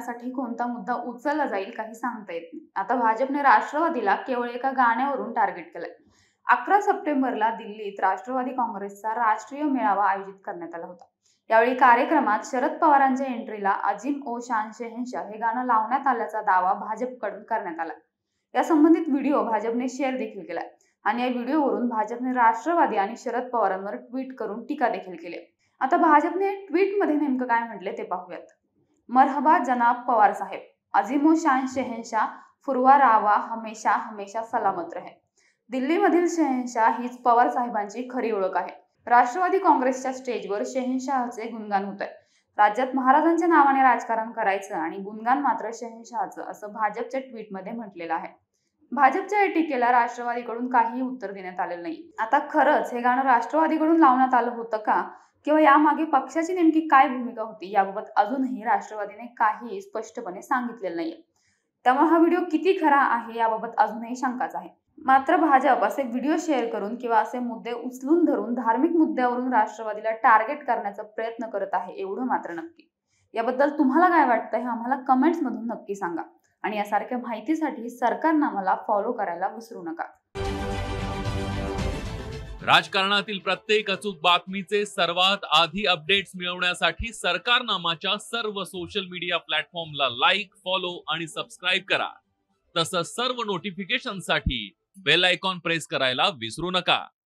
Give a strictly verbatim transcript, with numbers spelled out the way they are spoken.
करण्यासाठी कोणता मुद्दा उचलला जाईल काही सांगता येत नाही। आता भाजपने राष्ट्रवादीला केवळ एका गाण्यावरून टार्गेट केलंय। अकरा सप्टेंबरला दिल्लीत राष्ट्रवादी काँग्रेसचा राष्ट्रीय मेळावा आयोजित करण्यात आला होता। यावेळी कार्यक्रमात शरद पवारांच्या एंट्रीला अजीम ओ शान शहंशाह हे गाणं लावण्यात आल्याचा दावा भाजपकडून करण्यात आला। या संबंधित व्हिडिओ भाजपने शेअर देखील केला आणि या व्हिडिओवरून भाजपने राष्ट्रवादी आणि शरद पवारांवर ट्विट करून टीका देखील केली। आता भाजपने ट्विट मध्ये नेमकं काय म्हटले ते पाहूयात। मरहबा जनाब पवार साहेब, अजीमो शान शहंशाह फुरवा रावा हमेशा हमेशा सलामत रहे। दिल्लीमधील शहंशाह हीच पवार साहेबांची खरी ओळख आहे। राष्ट्रवादी काँग्रेसच्या स्टेजवर शहंशाहचे गुणगान होत आहे। राज्यात महाराजांच्या नावाने राजकारण करायचं आणि गुणगान मात्र शहंशाहचं, असं भाजपच्या ट्विटमध्ये म्हटलेलं आहे। भाजपच्या या टीकेला राष्ट्रवादीकडून काहीही उत्तर देण्यात आलेलं नाही। आता खरंच हे गाणं राष्ट्रवादीकडून लावण्यात आलं होतं का, किंवा यामागे पक्षाची नेमकी काय भूमिका होती याबाबत अजूनही राष्ट्रवादीने काही स्पष्टपणे सांगितलेलं नाहीये। त्यामुळे हा व्हिडिओ किती खरा आहे याबाबत अजूनही शंकाच आहे। मात्र भाजप असे व्हिडिओ शेअर करून किंवा असे मुद्दे उचलून धरून धार्मिक मुद्द्यावरून राष्ट्रवादीला टार्गेट करण्याचा प्रयत्न करत आहे एवढं मात्र नक्की। याबद्दल तुम्हाला काय वाटतं हे आम्हाला कमेंट्स मधून नक्की सांगा आणि यासारख्या माहितीसाठी सरकारनामाला फॉलो करायला विसरू नका। राजकारणातील प्रत्येक अचूक बातमीचे सर्वात आधी अपडेट्स मिळवण्यासाठी सरकारनामाच्या सर्व सोशल मीडिया प्लॅटफॉर्मला लाईक, फॉलो आणि सबस्क्राइब करा। तसंच सर्व नोटिफिकेशनसाठी बेल आयकॉन प्रेस करायला विसरू नका।